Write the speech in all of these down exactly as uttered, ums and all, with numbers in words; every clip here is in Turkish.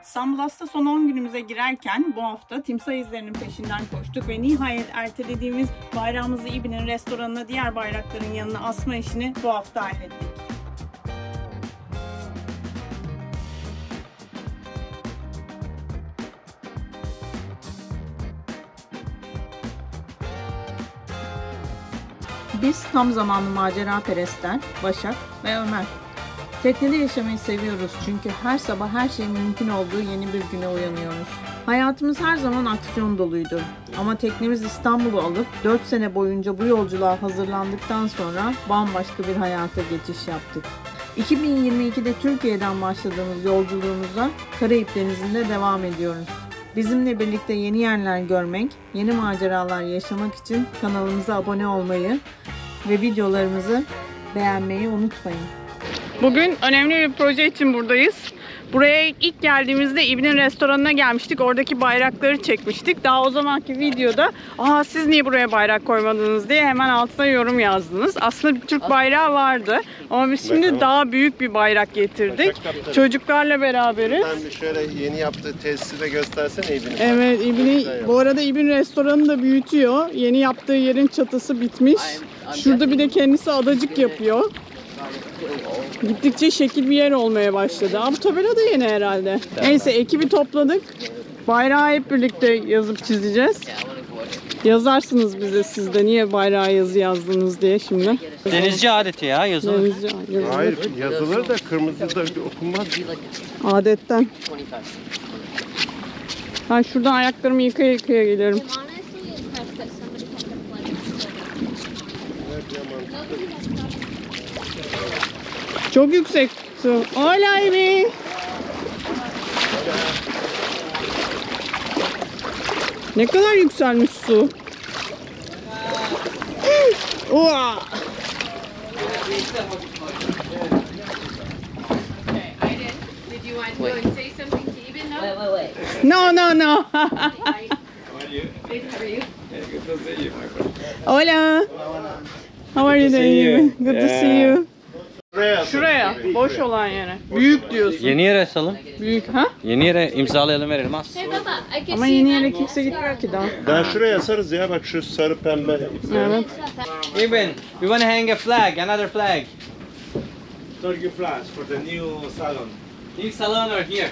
İstanbul hafta son on günümüze girerken bu hafta timsah izlerinin peşinden koştuk ve nihayet ertelediğimiz bayrağımızı İBİ'nin restoranına diğer bayrakların yanına asma işini bu hafta hallettik. Biz tam zamanlı macera perestler Başak ve Ömer. Teknede yaşamayı seviyoruz çünkü her sabah her şeyin mümkün olduğu yeni bir güne uyanıyoruz. Hayatımız her zaman aksiyon doluydu. Ama teknemiz İstanbul'u alıp dört sene boyunca bu yolculuğa hazırlandıktan sonra bambaşka bir hayata geçiş yaptık. iki bin yirmi ikide Türkiye'den başladığımız yolculuğumuza Karayip Denizi'nde devam ediyoruz. Bizimle birlikte yeni yerler görmek, yeni maceralar yaşamak için kanalımıza abone olmayı ve videolarımızı beğenmeyi unutmayın. Bugün önemli bir proje için buradayız. Buraya ilk geldiğimizde İBİ'nin restoranına gelmiştik. Oradaki bayrakları çekmiştik. Daha o zamanki videoda "Aa, siz niye buraya bayrak koymadınız?" diye hemen altına yorum yazdınız. Aslında bir Türk bayrağı vardı. Ama biz şimdi Bakalım. daha büyük bir bayrak getirdik. Çocuklarla beraberiz. Sen şöyle yeni yaptığı tesisi de göstersene İBİ'nin. Evet, İBİ'nin bu arada İBİ'nin restoranını da büyütüyor. Yeni yaptığı yerin çatısı bitmiş. Şurada bir de kendisi adacık yapıyor. Gittikçe şekil bir yer olmaya başladı. Aa, bu tabela da yeni herhalde. Neyse, ekibi topladık. Bayrağı hep birlikte yazıp çizeceğiz. Yazarsınız bize siz de niye bayrağa yazı yazdınız diye şimdi. Denizci adeti ya, yazılır. Denizci, yazılır. Hayır, yazılır da kırmızı da okunmaz. Adetten. Ben şuradan ayaklarımı yıkaya yıkaya gelirim. Çok yüksek su. Hola İBİ. Ne kadar yükselmiş su. Oha. No, no, no. Hola. How are you doing? Good to see you. Şuraya, boş olan yere. Büyük diyorsun. Yeni yere asalım. Büyük, ha? Yeni yere imzalayalım, verelim az. Ama yeni yere kimse gitmiyor ki daha. Daha şuraya asarız ya, bak şu sarı pembe. Evet. İBİ, we want to hang a flag, another flag. Turkey flags for the new salon. New salon or here?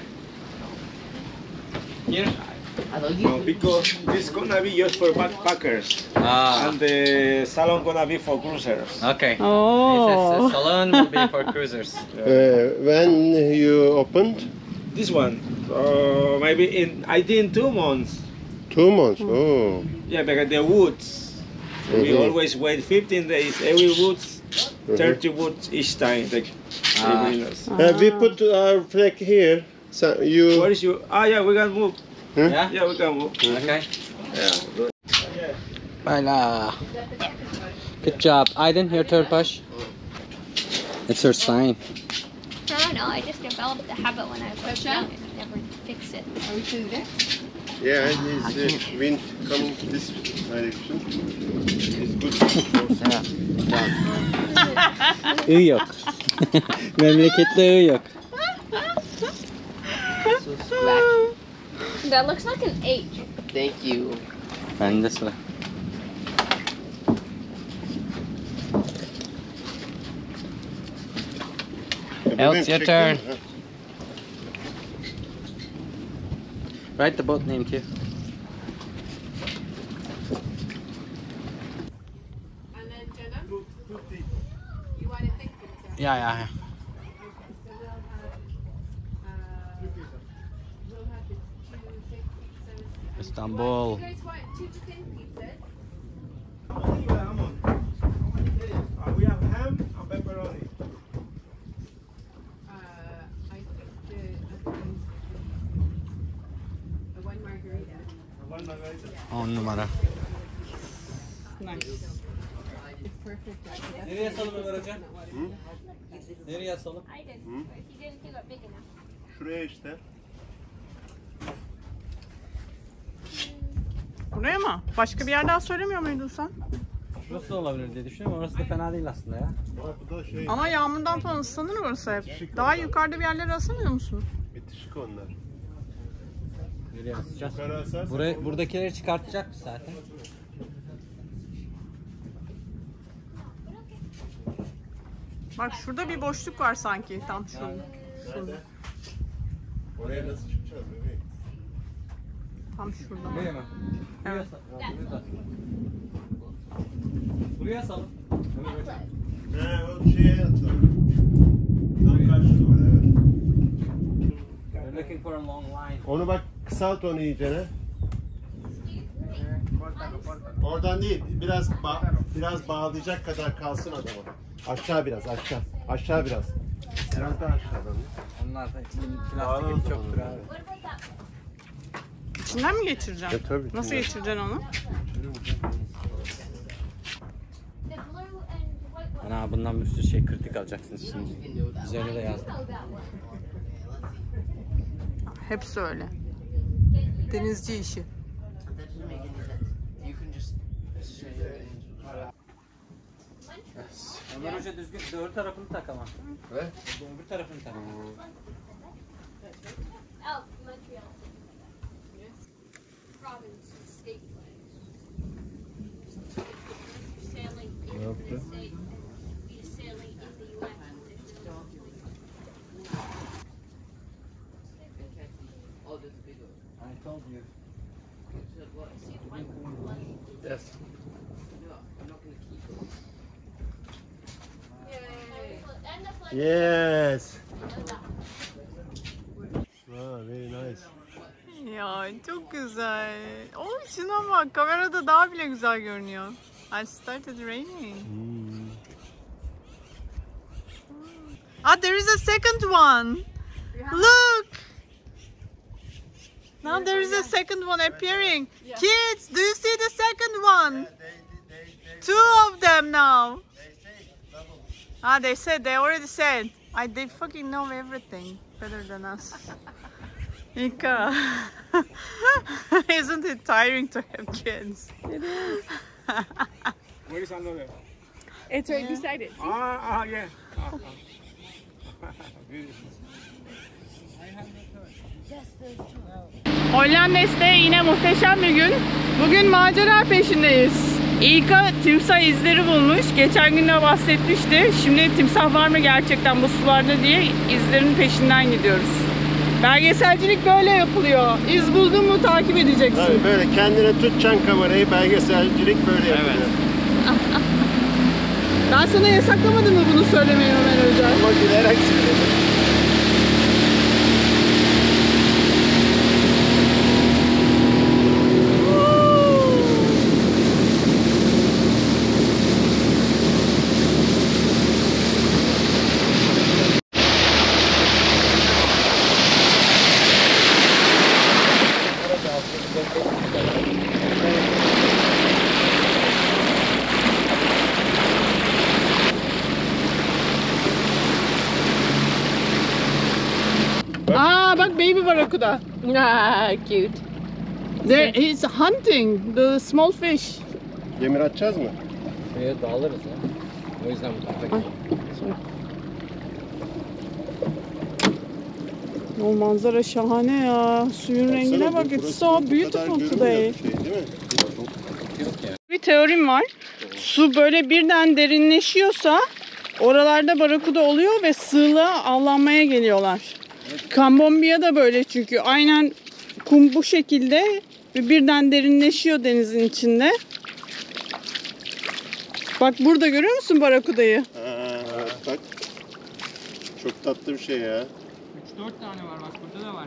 Here? No, because this gonna be just for backpackers, Ah, and the salon gonna be for cruisers. okay. Oh. This is, salon will be for cruisers. Uh, when you opened? This one, uh, maybe in I think two months. Two months. Oh. Yeah, because the woods. We Mhm. always wait fifteen days. Every woods, thirty woods each time. Like, Ah. Uh, we put our flag here. So you. Where is your? Ah, yeah, we can move. Huh? Yeah? Yeah, we can move. Okay. Yeah. Bayla. Good job. Aydın, your turn, push. It's her sign. I don't know. I just developed the habit when I was young and never fix it. Yeah, this uh, wind coming this direction. It's good. I yok. Memlekette I yok. That looks like an H. Thank you. Bende sıra. It's your turn. Write the boat name too. And then Jenna, you want to think it? Yeah, yeah, yeah. Istanbul. You guys want two thin pizzas? Uh, we have ham and pepperoni. Uh, I think the, the one margarita. One margarita. On numara. Nice. It's perfect. actually. Nereye asalım Ömer Hoca? Nereye asalım? I did. But if you didn't, you got big enough. Şuraya işte. Buraya mı? Başka bir yer daha söylemiyor muydun sen? Şurası da olabilir diye düşünüyorum. Orası da fena değil aslında ya. Bak bu da şey. Ama yağmurdan falan ıslanır orası hep. Daha yukarıda bir yerlere asamıyor musun? Bitişik onlar. Nereye asacağız? Yukarı asarsak Buraya, olmaz. buradakileri çıkartacak zaten. Bak şurada bir boşluk var sanki tam şurada. Şurada. Oraya nasıl çıkacağız bebeğim? Tam şurada. Buraya mı? Buraya Evet. asalım. Buraya da asalım. Buraya asalım. Ömer hocam. He o şeye atalım. Tam karşı duvar evet. We're looking for a long line. Onu bak kısalt onu iyicene. Oradan değil biraz ba biraz bağlayacak kadar kalsın adama. Aşağı biraz aşağı. Aşağı biraz. Biraz daha aşağıdan. Onlar da Bağlı plastik o çoktur zaman. abi. İçinden mi geçireceksin? E, tabii, Nasıl içinden. geçireceksin onu? The blue and white one. Ana bundan bir sürü şey kritik alacaksınız şimdi. Üzerine de yazdım. Know that one. Hepsi öyle. Denizci işi. Ömer Hoca düzgün öbür tarafını tak ama. Evet. Öbür tarafını tak. Oh, Montreal. Province and state flags. Sailing in the state and be sailing in the U S. I told you. Yes. And the flag. Yes. Ah, very nice. Ya çok güzel. O şuna bak, kamerada daha bile güzel görünüyor. I started raining. Hmm. Ah, there is a second one. Look. Now there is a second one appearing. Kids, do you see the second one? Two of them now. Ah, they said, they already said. I, they fucking know everything better than us. Ika. Isn't it tiring to have kids? Where is another? It's right beside it. Ah, ah, yeah. Ah, ah. Beautiful. Hollandes'te yine muhteşem bir gün. Bugün macera peşindeyiz. İlka timsah izleri bulmuş. Geçen gün de bahsetmişti. Şimdi timsah var mı gerçekten bu sularda diye izlerin peşinden gidiyoruz. Belgeselcilik böyle yapılıyor. İz buldun mu takip edeceksin. Tabii böyle kendine tutacaksın kamerayı, belgeselcilik böyle yapılıyor. Ben sana yasaklamadım mı bunu söylemeyi Ömer Özel? Ama gülerek söyledim. Aa bak baby barracuda. Ah, cute. There he's hunting the small fish. Demir atacağız mı? Şuraya dağılırız ya. O yüzden bu tarafa gidelim. O manzara şahane ya. Suyun rengine bak. It's so beautiful today. Şey, değil mi? Bir teorim var. Su böyle birden derinleşiyorsa oralarda barakuda oluyor ve sığlığa avlanmaya geliyorlar. Kambombiya da böyle çünkü aynen kum bu şekilde ve birden derinleşiyor denizin içinde. Bak burada görüyor musun barakudayı? Ha, evet, bak. Çok tatlı bir şey ya. üç dört tane var bak burada da var.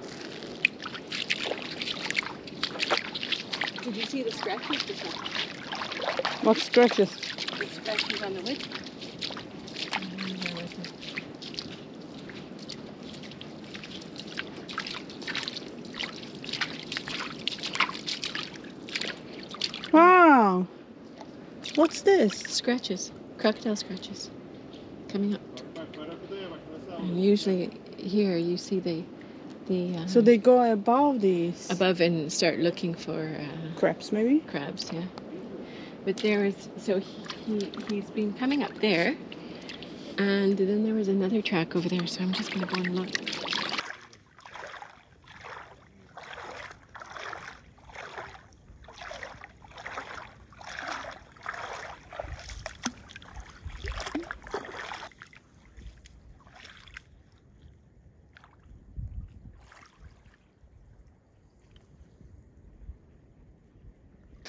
Did you see the scratches? The Bak scratches. scratches on the wood? Wow. What's this? Scratches. Crocodile scratches. Coming up. Bak barakudaya bak nasıl And usually here you see the the uh, So they go above these above and start looking for uh, crabs maybe? crabs, yeah. But there is so he, he he's been coming up there, and then there was another track over there. So I'm just gonna go and look.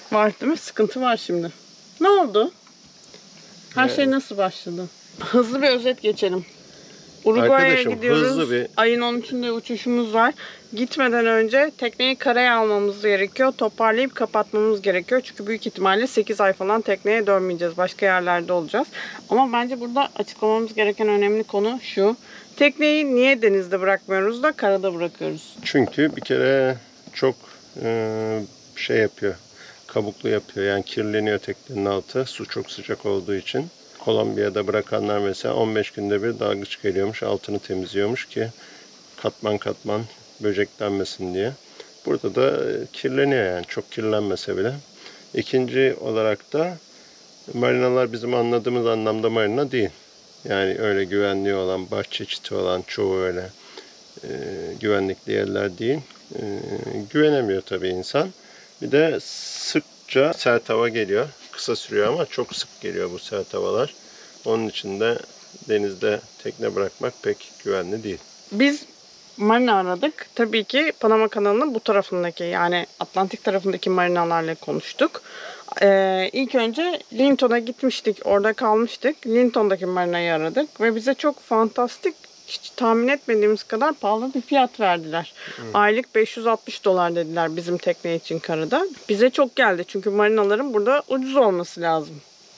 Var değil mi? Sıkıntı var şimdi. Ne oldu? Her Evet. şey nasıl başladı? Hızlı bir özet geçelim. Uruguay'a Arkadaşım, gidiyoruz. hızlı bir- Ayın on üçünde uçuşumuz var. Gitmeden önce tekneyi karaya almamız gerekiyor. Toparlayıp kapatmamız gerekiyor. Çünkü büyük ihtimalle sekiz ay falan tekneye dönmeyeceğiz. Başka yerlerde olacağız. Ama bence burada açıklamamız gereken önemli konu şu. Tekneyi niye denizde bırakmıyoruz da karada bırakıyoruz? Çünkü bir kere çok e, şey yapıyor. Kabuklu yapıyor. Yani kirleniyor teknenin altı. Su çok sıcak olduğu için. Kolombiya'da bırakanlar mesela on beş günde bir dalgıç geliyormuş. Altını temizliyormuş ki katman katman böceklenmesin diye. Burada da kirleniyor yani. Çok kirlenmese bile. İkinci olarak da marinalar bizim anladığımız anlamda marina değil. Yani öyle güvenli olan, bahçe çiti olan çoğu öyle e, güvenlikli yerler değil. E, güvenemiyor tabii insan. Bir de sıkça sert hava geliyor. Kısa sürüyor ama çok sık geliyor bu sert havalar. Onun için de denizde tekne bırakmak pek güvenli değil. Biz marina aradık. Tabii ki Panama kanalının bu tarafındaki, yani Atlantik tarafındaki marinalarla konuştuk. Ee, ilk önce Linton'a gitmiştik. Orada kalmıştık. Linton'daki marinayı aradık. Ve bize çok fantastik, hiç tahmin etmediğimiz kadar pahalı bir fiyat verdiler. Hı. Aylık beş yüz altmış dolar dediler bizim tekne için karada. Bize çok geldi. Çünkü marinaların burada ucuz olması lazım.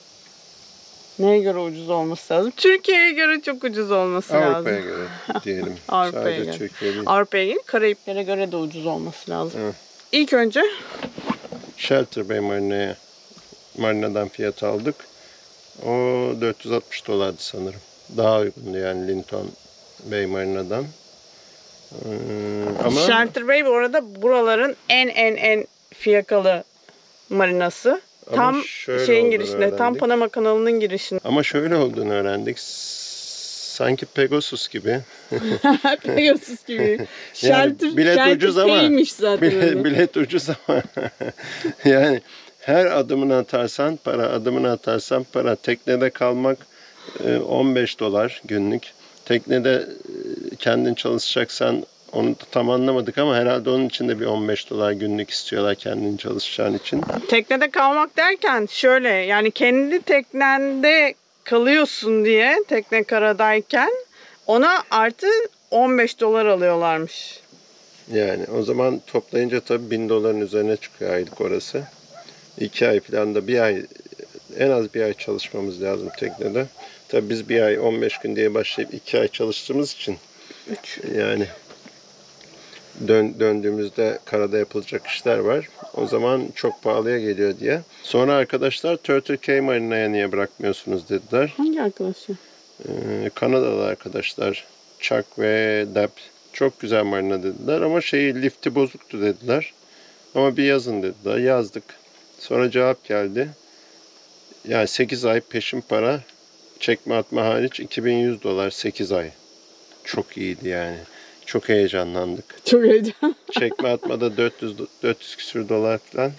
Neye göre ucuz olması lazım? Türkiye'ye göre çok ucuz olması Avrupa'ya lazım. Avrupa'ya göre diyelim. Avrupa'ya Sadece göre. Türkiye değil. Avrupa'ya göre, Karayiplere göre de ucuz olması lazım. Evet. İlk önce Shelter Bay Marina'ya marinadan fiyat aldık. O dört yüz altmış dolardı sanırım. Daha uygundu yani Linton Bay Marina'dan. Ee, ama Shelter Bay bu arada buraların en en en fiyakalı marinası. Ama Tam şöyle şeyin olduğunu girişinde, tam öğrendik. Panama kanalının girişinde. Ama şöyle olduğunu öğrendik. Sanki Pegasus gibi. Pegasus gibi. Shelter, bilet Shelter ucuz ama Bay'miş zaten. Bilet, bilet ucuz ama yani her adımını atarsan para, adımını atarsan para. Teknede kalmak on beş dolar günlük. Teknede kendin çalışacaksan onu da tam anlamadık ama herhalde onun için de bir on beş dolar günlük istiyorlar kendin çalışacağın için. Teknede kalmak derken şöyle, yani kendi teknende kalıyorsun diye tekne karadayken ona artı on beş dolar alıyorlarmış. Yani o zaman toplayınca tabii bin doların üzerine çıkıyor aylık orası. iki ay falan da bir ay, en az bir ay çalışmamız lazım teknede. Tabii biz bir ay on beş gün diye başlayıp iki ay çalıştığımız için Üç. yani dön, döndüğümüzde karada yapılacak işler var. O zaman çok pahalıya geliyor diye. Sonra arkadaşlar Turtle Cay Marina'ya niye bırakmıyorsunuz dediler. Hangi arkadaşı? Ee, Kanadalı arkadaşlar Chuck ve Deb çok güzel marina dediler ama şeyi lifti bozuktu dediler. Ama bir yazın dediler. Yazdık. Sonra cevap geldi. Yani sekiz ay peşin para, çekme atma hariç iki bin yüz dolar sekiz ay. Çok iyiydi yani. Çok heyecanlandık. Çok heyecan. Çekme atmada dört yüz dört yüz küsür dolar falan.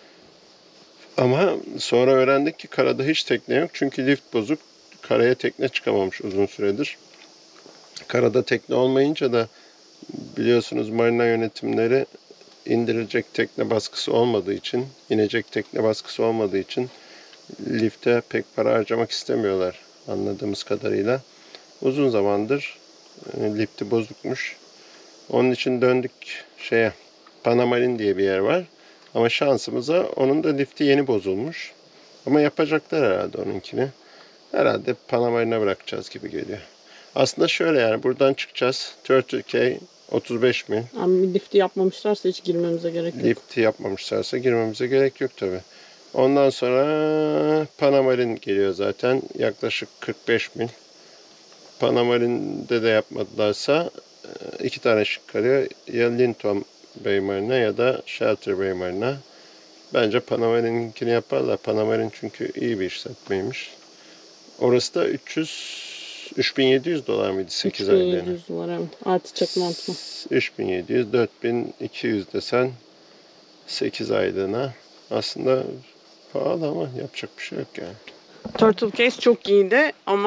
Ama sonra öğrendik ki karada hiç tekne yok. Çünkü lift bozuk. Karaya tekne çıkamamış uzun süredir. Karada tekne olmayınca da biliyorsunuz marina yönetimleri indirilecek tekne baskısı olmadığı için, inecek tekne baskısı olmadığı için lifte pek para harcamak istemiyorlar anladığımız kadarıyla. Uzun zamandır e, lifti bozukmuş. Onun için döndük şeye, Panamarin diye bir yer var. Ama şansımıza onun da lifti yeni bozulmuş. Ama yapacaklar herhalde onunkini. Herhalde Panamarin'e bırakacağız gibi geliyor. Aslında şöyle yani buradan çıkacağız. Turtle Cay otuz beş mil. Abi bir lifti yapmamışlarsa hiç girmemize gerek yok. Lifti yapmamışlarsa girmemize gerek yok tabi. Ondan sonra Panamarin geliyor zaten. Yaklaşık kırk beş mil. Panamarin'de de yapmadılarsa iki tane şık kalıyor. Ya Linton Bay Marina ya da Shelter Bay Marina. Bence Panamarin'inkini yaparlar. Panamarin çünkü iyi bir işletmeymiş. Orası da üç yüz üç bin yedi yüz dolar mıydı sekiz aylığına? üç bin yedi yüz dolar evet. Artı çekme atma. üç bin yedi yüz, dört bin iki yüz desen sekiz aylığına. Aslında pahalı ama yapacak bir şey yok yani. Turtle Case çok iyiydi ama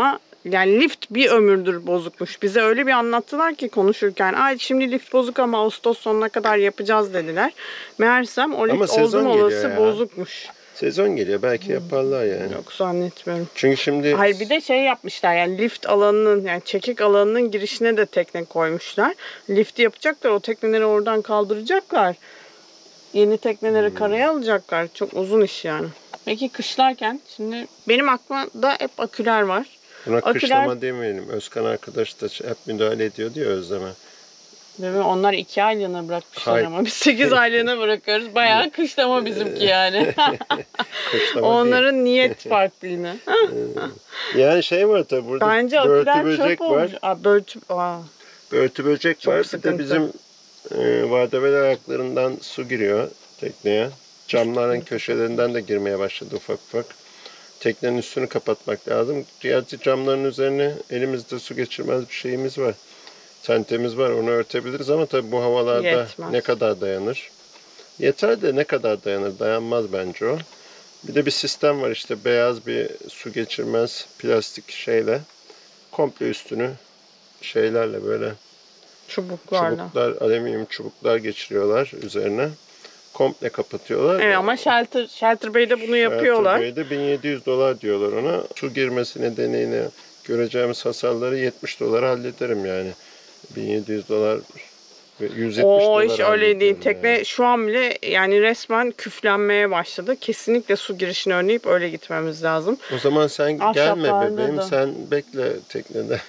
Yani lift bir ömürdür bozukmuş. Bize öyle bir anlattılar ki konuşurken. Ay şimdi lift bozuk ama Ağustos sonuna kadar yapacağız dediler. Meğersem o Ama lift sezon oldum geliyor olası ya. bozukmuş. Sezon geliyor. Belki yaparlar yani. Yok zannetmiyorum. Çünkü şimdi Hayır bir de şey yapmışlar yani lift alanının yani çekik alanının girişine de tekne koymuşlar. Lifti yapacaklar, o tekneleri oradan kaldıracaklar. Yeni tekneleri karaya alacaklar. Çok uzun iş yani. Peki kışlarken şimdi benim aklımda hep aküler var. buna Aküler- kışlama demeyelim. Özkan arkadaş da hep müdahale ediyordu ya Özlem'e. Ve onlar iki aylığına bırakmışlar Hayır. ama biz sekiz aylığına bırakıyoruz. Bayağı kışlama bizimki yani. Kışlama Onların niyet farklı yine. değil. Yani şey var tabi burada. Bence börtü aküler böcek çöp var. olmuş. Aa, börtü, aa. Börtü böcek Çok var. Bir sıkıntı. de bizim e, vadebel ayaklarından su giriyor tekneye. Camların köşelerinden de girmeye başladı ufak ufak. Teknenin üstünü kapatmak lazım. Gerçi camların üzerine elimizde su geçirmez bir şeyimiz var. Tentemiz var, onu örtebiliriz ama tabii bu havalarda Yetmez. ne kadar dayanır? Yeter de ne kadar dayanır? Dayanmaz bence o. Bir de bir sistem var işte, beyaz bir su geçirmez plastik şeyle komple üstünü şeylerle böyle Çubuklarla. çubuklar, alüminyum çubuklar geçiriyorlar üzerine. Komple kapatıyorlar. Evet ama Shelter, Shelter Bay'de bunu yapıyorlar. Shelter Bay'de bin yedi yüz dolar diyorlar ona. Su girmesi nedeniyle göreceğimiz hasarları yetmiş dolara hallederim yani. bin yedi yüz dolar ve yüz yetmiş O dolar iş öyle değil. hallederim Tekne yani. şu an bile yani resmen küflenmeye başladı. Kesinlikle su girişini önleyip öyle gitmemiz lazım. O zaman sen gelme Ahşaplarda bebeğim, da. sen bekle teknede.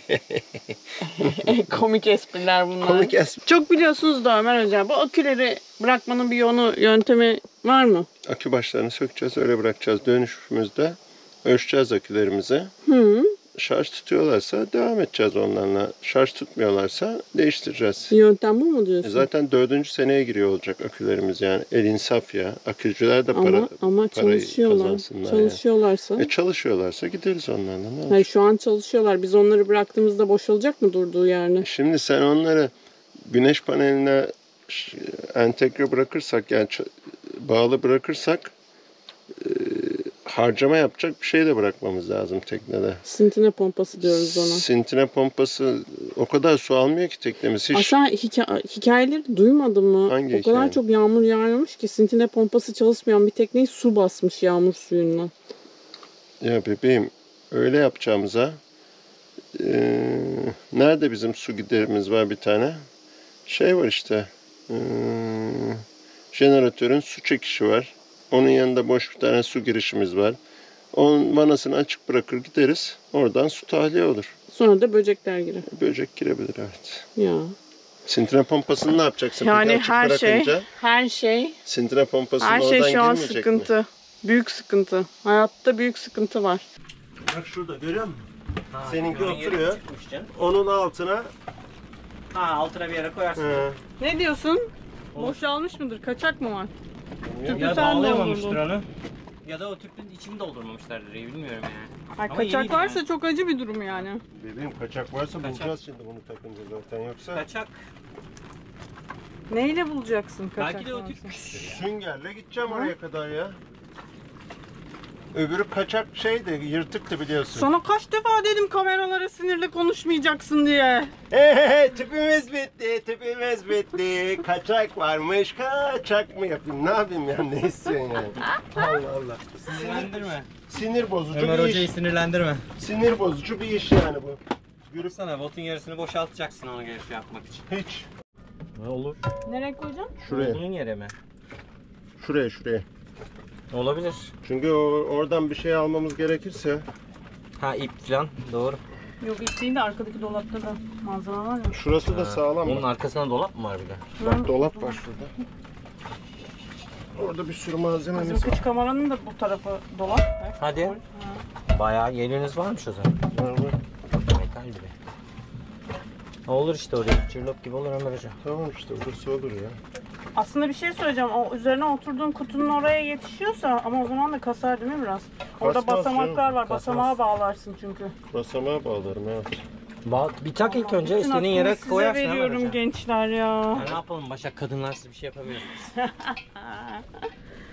Komik espriler bunlar. Komik es- Çok biliyorsunuz da Ömer Hocam, bu aküleri bırakmanın bir yolu, yöntemi var mı? Akü başlarını sökeceğiz, öyle bırakacağız. Dönüşümüzde ölçeceğiz akülerimizi. Hı. Şarj tutuyorlarsa devam edeceğiz onlarla. Şarj tutmuyorlarsa değiştireceğiz. Yöntem bu mu E diyorsun? Zaten dördüncü seneye giriyor olacak akülerimiz yani. El insaf ya. Akücüler de para, ama ama parayı çalışıyorlar. kazansınlar Çalışıyorlarsa. yani. E çalışıyorlarsa gideriz onlarla. Ne olacak? Hayır, şu an çalışıyorlar. Biz onları bıraktığımızda boşalacak mı durduğu yerine? Şimdi sen onları güneş paneline ş- entegre bırakırsak yani ç- bağlı bırakırsak e, harcama yapacak bir şey de bırakmamız lazım teknede. Sintine pompası diyoruz ona. Sintine pompası o kadar su almıyor ki teknemiz. Hiç Aslında hika- hikayeleri duymadın mı? Hangi o kadar hikaye? çok yağmur yağmış ki sintine pompası çalışmayan bir tekneyi su basmış yağmur suyundan. Ya bebeğim öyle yapacağımıza e, nerede bizim su giderimiz var bir tane? Şey var işte e, jeneratörün su çekişi var. Onun yanında boş bir tane su girişimiz var. Onun vanasını açık bırakır gideriz. Oradan su tahliye olur. Sonra da böcekler girer. Böcek girebilir evet. Ya. Sintine pompasını ne yapacaksın? Yani Peki açık her şey, bırakınca her şey, sintine pompasının her şey oradan şu an girmeyecek mi? sıkıntı. Büyük sıkıntı. Hayatta büyük sıkıntı var. Bak şurada görüyor musun? Ha, Seninki göğün yeri oturuyor. çıkmış canım. Onun altına Ha, altına bir yere koyarsın. he, Ne diyorsun? Boşalmış mıdır? Kaçak mı var? Tüpü Ya sen bağlayamamıştır doldurdun. onu. Ya da o tüpün içini doldurmamışlardır diye bilmiyorum yani. Ay, Ama kaçak yeniydi varsa yani. çok acı bir durum yani. bebeğim kaçak varsa Kaçak. bulacağız şimdi bunu takınca zaten yoksa Kaçak. Neyle bulacaksın kaçak Belki de o varsa? tüp pistir ya. süngerle gideceğim oraya kadar ya. Öbürü kaçak şeydi, yırtıktı biliyorsun. Sana kaç defa dedim kameralara sinirli konuşmayacaksın diye. Hey hey hey, tüpümüz bitti, tüpümüz bitti. Kaçak varmış, kaçak mı yapayım? Ne yapayım ya, ne istiyorsun yani? Allah Allah. Sinirlendirme. Sinir bozucu Ömer bir Hoca'yı iş. sinirlendirme. Sinir bozucu bir iş yani bu. Yürü sana, botun yarısını boşaltacaksın onu gelip yapmak için. Hiç. Ne olur? Nereye koyacaksın? Şuraya, Olduğun yere mi? şuraya, şuraya. Olabilir. Çünkü o, oradan bir şey almamız gerekirse Ha, ip falan, doğru. Yok ip değil de arkadaki dolapta da malzeme var ya. şurası da sağlam. Onun Bak, arkasında dolap mı var bir de? bak dolap var şurada. Orada bir sürü malzememiz Bizim var. küçük kameranın da bu tarafı dolap. Hadi. Ha. Bayağı yeriniz varmış o zaman. Var, var. Metal gibi. Olur işte oraya. Çırlop gibi olur Ömer Hoca. Tamam işte burası olur ya. Aslında bir şey söyleyeceğim. O üzerine oturduğun kutunun oraya yetişiyorsa ama o zaman da kasar değil mi biraz? Orada Kasmaz basamaklar canım, var. kasmaz. Basamağa bağlarsın çünkü. Basamağa bağlarım evet. Ba bir tak ilk önce Bütün istediğin aklımı yere size koyarsın Ömer veriyorum Hoca. gençler ya. Ya ne yapalım Başak, kadınlar siz bir şey yapamıyorsunuz.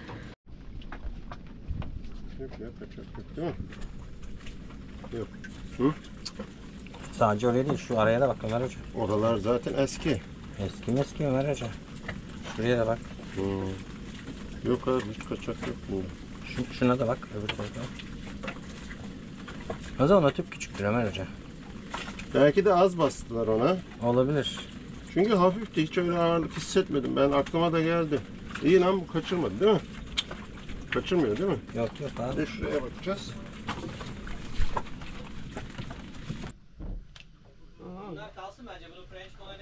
Yok ya kaçak yok değil mi? Yok. Hı? Sadece oraya değil, şu araya da bak Ömer Hoca. Oralar zaten eski. Eski mi eski Ömer Hoca? Şuraya da bak. Hmm. Yok abi hiç kaçak yok bunda. Şu, şuna da bak. Öbür tarafa. O zaman o tüp küçüktür Ömer Hoca. Belki de az bastılar ona. Olabilir. Çünkü hafifti, hiç öyle ağırlık hissetmedim. Ben aklıma da geldi. İyi lan, bu kaçırmadı değil mi? Kaçırmıyor değil mi? Yok yok abi. Bir de şuraya bakacağız. Bunlar kalsın bence. Bunu French